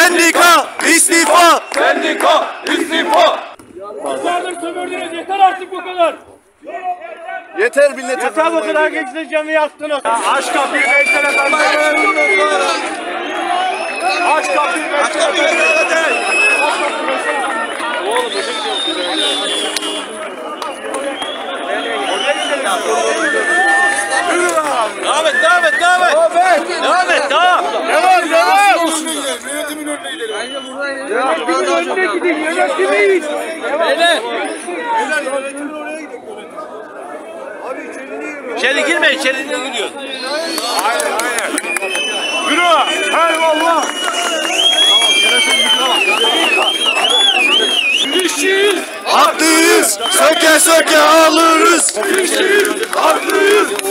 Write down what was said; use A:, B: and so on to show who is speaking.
A: Sendika istifa!
B: Sendika istifa!
C: Pazardır sömürdünüz, yeter artık bu kadar.
A: Yeter millet.
C: Yeter bu kadar, gençler canı yaktınız. Aç kapıyı, beklere kardeşim. Aç kapıyı, beklere. Oğlum boşa gidiyorsun. Devam et, devam et, devam et. Devam et, devam. Devam, devam.
A: Yönetimin önüne gidelim.
C: Yönetimin önüne gidin, yönetimin.
B: Beyler.
A: Yönetimin oraya gidelim. Abi içeri niye giriyor?
B: İçeri girme, içeri giriyor.
C: Aynen, aynen. Yürü. Eyvallah.
A: İşçiyiz, haklıyız, söke söke alırız. İşçiyiz, haklıyız,